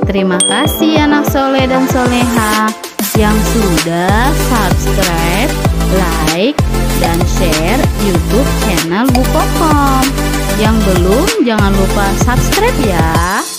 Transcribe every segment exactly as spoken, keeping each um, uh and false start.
Terima kasih anak soleh dan soleha yang sudah subscribe, like, dan share YouTube channel Bu Kokom. Yang belum, jangan lupa subscribe ya.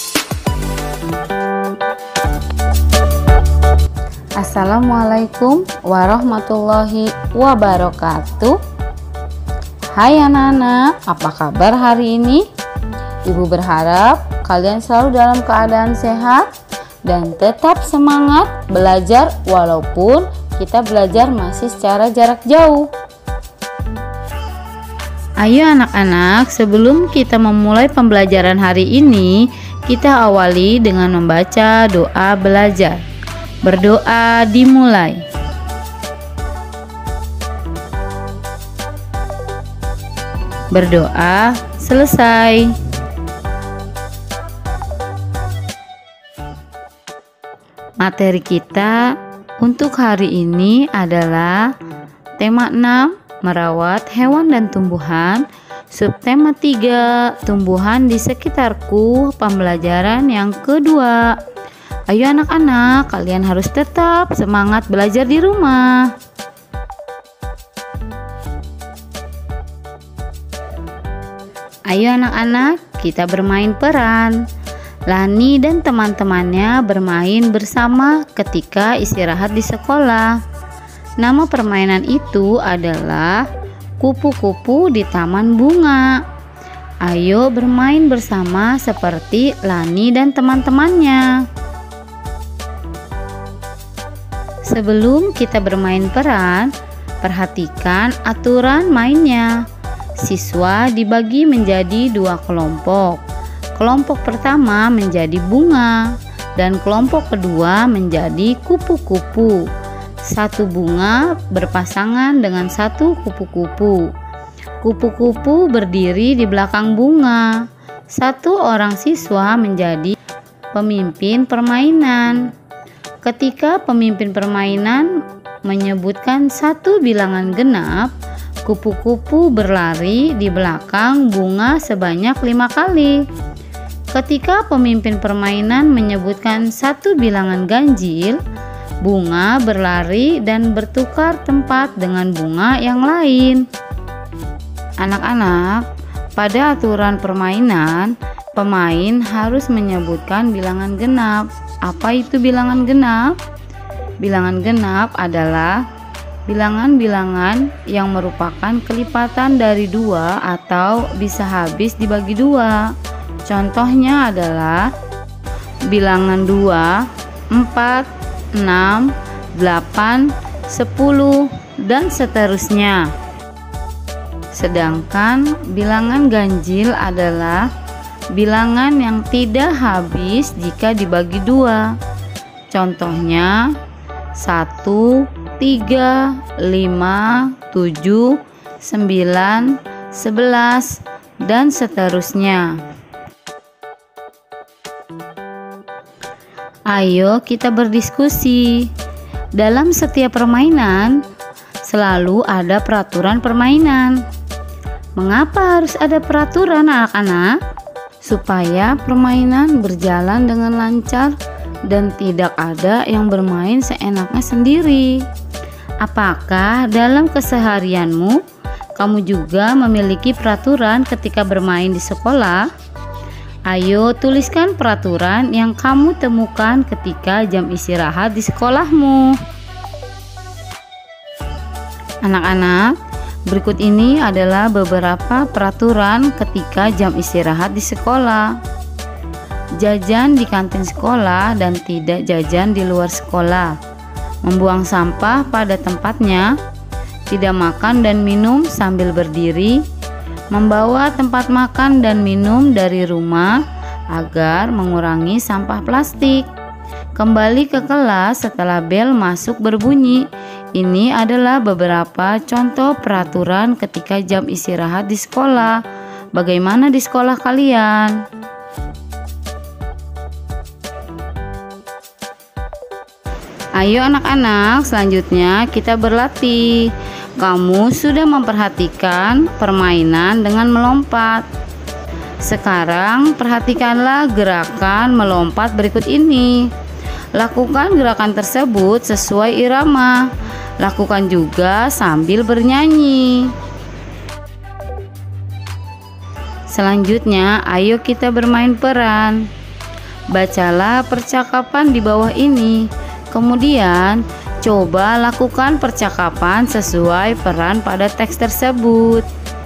Assalamualaikum warahmatullahi wabarakatuh. Hai anak-anak, apa kabar hari ini? Ibu berharap kalian selalu dalam keadaan sehat dan tetap semangat belajar walaupun kita belajar masih secara jarak jauh. Ayo anak-anak, sebelum kita memulai pembelajaran hari ini, kita awali dengan membaca doa belajar. Berdoa dimulai. Berdoa selesai. Materi kita untuk hari ini adalah tema enam, merawat hewan dan tumbuhan, subtema tiga, tumbuhan di sekitarku, pembelajaran yang kedua. Ayo anak-anak, kalian harus tetap semangat belajar di rumah. Ayo anak-anak, kita bermain peran. Lani dan teman-temannya bermain bersama ketika istirahat di sekolah. Nama permainan itu adalah kupu-kupu di taman bunga. Ayo bermain bersama seperti Lani dan teman-temannya. Sebelum kita bermain peran, perhatikan aturan mainnya. Siswa dibagi menjadi dua kelompok. Kelompok pertama menjadi bunga dan kelompok kedua menjadi kupu-kupu. Satu bunga berpasangan dengan satu kupu-kupu. Kupu-kupu berdiri di belakang bunga. Satu orang siswa menjadi pemimpin permainan. Ketika pemimpin permainan menyebutkan satu bilangan genap, kupu-kupu berlari di belakang bunga sebanyak lima kali. Ketika pemimpin permainan menyebutkan satu bilangan ganjil, bunga berlari dan bertukar tempat dengan bunga yang lain. Anak-anak, pada aturan permainan, pemain harus menyebutkan bilangan genap. Apa itu bilangan genap? Bilangan genap adalah bilangan-bilangan yang merupakan kelipatan dari dua atau bisa habis dibagi dua. Contohnya adalah bilangan dua, empat, enam, delapan, sepuluh, dan seterusnya. Sedangkan bilangan ganjil adalah bilangan yang tidak habis jika dibagi dua. Contohnya satu, tiga, lima, tujuh, sembilan, sebelas, dan seterusnya. Ayo kita berdiskusi. Dalam setiap permainan selalu ada peraturan permainan. Mengapa harus ada peraturan anak-anak? Supaya permainan berjalan dengan lancar dan tidak ada yang bermain seenaknya sendiri. Apakah dalam keseharianmu kamu juga memiliki peraturan ketika bermain di sekolah? Ayo tuliskan peraturan yang kamu temukan ketika jam istirahat di sekolahmu. Anak-anak, berikut ini adalah beberapa peraturan ketika jam istirahat di sekolah. Jajan di kantin sekolah dan tidak jajan di luar sekolah. Membuang sampah pada tempatnya. Tidak makan dan minum sambil berdiri. Membawa tempat makan dan minum dari rumah agar mengurangi sampah plastik. Kembali ke kelas setelah bel masuk berbunyi. Ini adalah beberapa contoh peraturan ketika jam istirahat di sekolah. Bagaimana di sekolah kalian? Ayo anak-anak, selanjutnya kita berlatih. Kamu sudah memperhatikan permainan dengan melompat. Sekarang perhatikanlah gerakan melompat berikut ini. Lakukan gerakan tersebut sesuai irama. Lakukan juga sambil bernyanyi. Selanjutnya, ayo kita bermain peran. Bacalah percakapan di bawah ini. Kemudian, coba lakukan percakapan sesuai peran pada teks tersebut.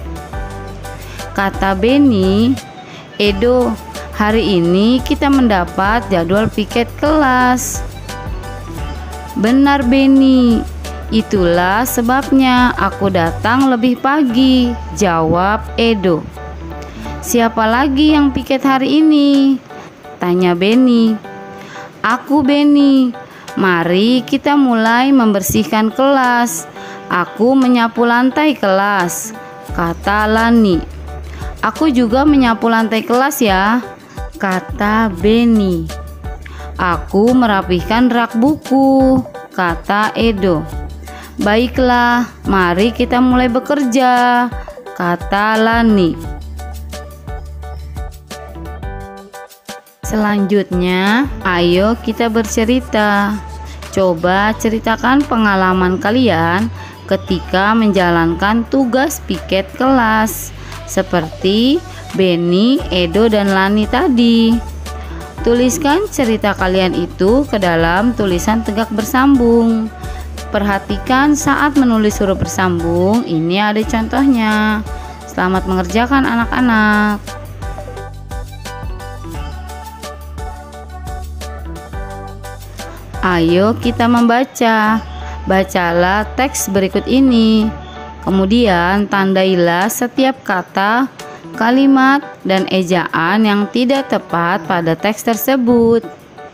Kata Benny, "Edo, hari ini kita mendapat jadwal piket kelas." "Benar Benny, itulah sebabnya aku datang lebih pagi," jawab Edo. "Siapa lagi yang piket hari ini?" tanya Benny. "Aku Benny. Mari kita mulai membersihkan kelas. Aku menyapu lantai kelas," kata Lani. "Aku juga menyapu lantai kelas ya," kata Benny. "Aku merapihkan rak buku," kata Edo. "Baiklah, mari kita mulai bekerja," kata Lani. Selanjutnya, ayo kita bercerita. Coba ceritakan pengalaman kalian ketika menjalankan tugas piket kelas, seperti Benny, Edo, dan Lani tadi. Tuliskan cerita kalian itu ke dalam tulisan tegak bersambung. Perhatikan saat menulis huruf bersambung. Ini ada contohnya. Selamat mengerjakan anak-anak. Ayo kita membaca. Bacalah teks berikut ini. Kemudian tandailah setiap kata, kalimat, dan ejaan yang tidak tepat pada teks tersebut.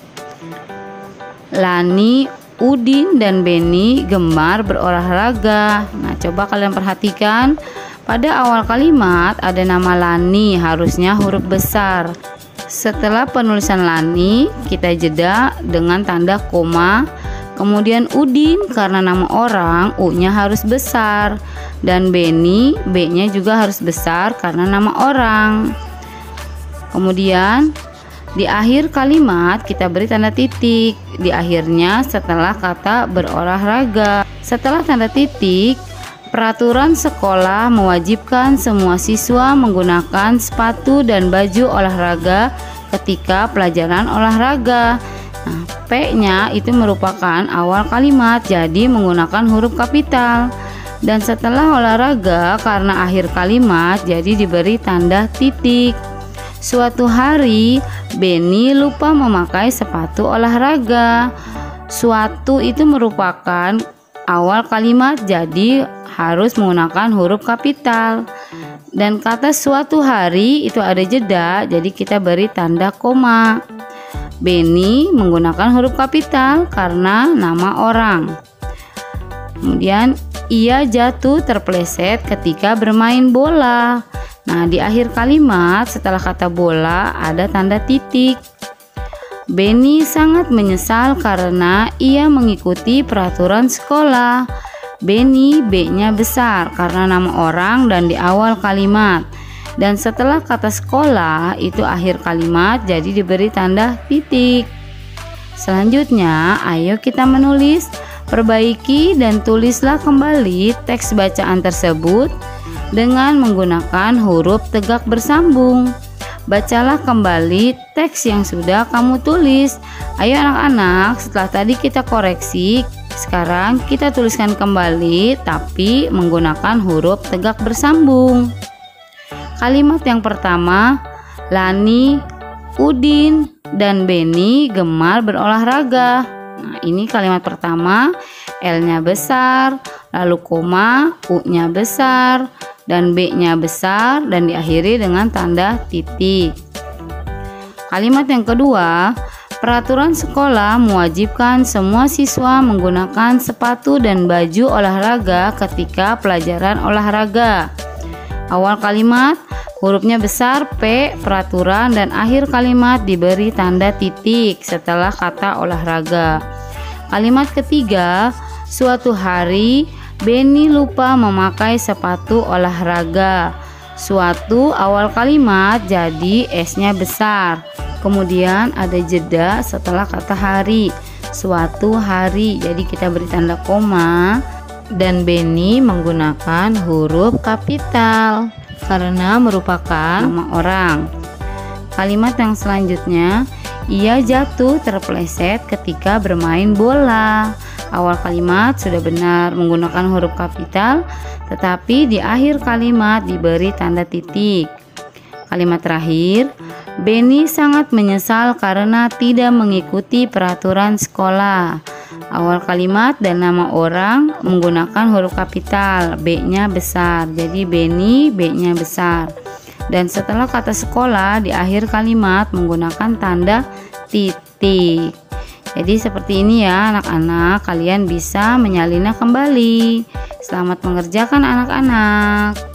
Lani, Udin, dan Benny gemar berolahraga. Nah, coba kalian perhatikan. Pada awal kalimat ada nama Lani, harusnya huruf besar. Setelah penulisan Lani, kita jeda dengan tanda koma. Kemudian Udin karena nama orang, U-nya harus besar. Dan Benny, B-nya juga harus besar karena nama orang. Kemudian di akhir kalimat kita beri tanda titik. Di akhirnya setelah kata berolahraga. Setelah tanda titik, peraturan sekolah mewajibkan semua siswa menggunakan sepatu dan baju olahraga ketika pelajaran olahraga. Nah, P-nya itu merupakan awal kalimat, jadi menggunakan huruf kapital. Dan setelah olahraga karena akhir kalimat, jadi diberi tanda titik. Suatu hari, Benny lupa memakai sepatu olahraga. Suatu itu merupakan awal kalimat, jadi harus menggunakan huruf kapital. Dan kata suatu hari itu ada jeda, jadi kita beri tanda koma. Benny menggunakan huruf kapital karena nama orang. Kemudian ia jatuh terpeleset ketika bermain bola. Nah, di akhir kalimat setelah kata bola ada tanda titik. Benny sangat menyesal karena ia mengikuti peraturan sekolah. Benny, B-nya besar karena nama orang dan di awal kalimat. Dan setelah kata sekolah itu akhir kalimat, jadi diberi tanda titik. Selanjutnya, ayo kita menulis. Perbaiki dan tulislah kembali teks bacaan tersebut dengan menggunakan huruf tegak bersambung. Bacalah kembali teks yang sudah kamu tulis. Ayo anak-anak, setelah tadi kita koreksi, sekarang kita tuliskan kembali tapi menggunakan huruf tegak bersambung. Kalimat yang pertama, Lani, Udin, dan Benny gemar berolahraga. Nah, ini kalimat pertama, L-nya besar, lalu koma, U-nya besar, dan B-nya besar, dan diakhiri dengan tanda titik. Kalimat yang kedua, peraturan sekolah mewajibkan semua siswa menggunakan sepatu dan baju olahraga ketika pelajaran olahraga. Awal kalimat hurufnya besar P, peraturan, dan akhir kalimat diberi tanda titik setelah kata olahraga. Kalimat ketiga, suatu hari Benny lupa memakai sepatu olahraga. Suatu awal kalimat jadi S-nya besar. Kemudian ada jeda setelah kata hari. Suatu hari, jadi kita beri tanda koma. Dan Benny menggunakan huruf kapital karena merupakan nama orang. Kalimat yang selanjutnya, ia jatuh terpeleset ketika bermain bola. Awal kalimat sudah benar menggunakan huruf kapital, tetapi di akhir kalimat diberi tanda titik. Kalimat terakhir, Benny sangat menyesal karena tidak mengikuti peraturan sekolah. Awal kalimat dan nama orang menggunakan huruf kapital, B-nya besar, jadi Benny B-nya besar. Dan setelah kata sekolah di akhir kalimat menggunakan tanda titik. Jadi seperti ini ya anak-anak, kalian bisa menyalinnya kembali. Selamat mengerjakan anak-anak.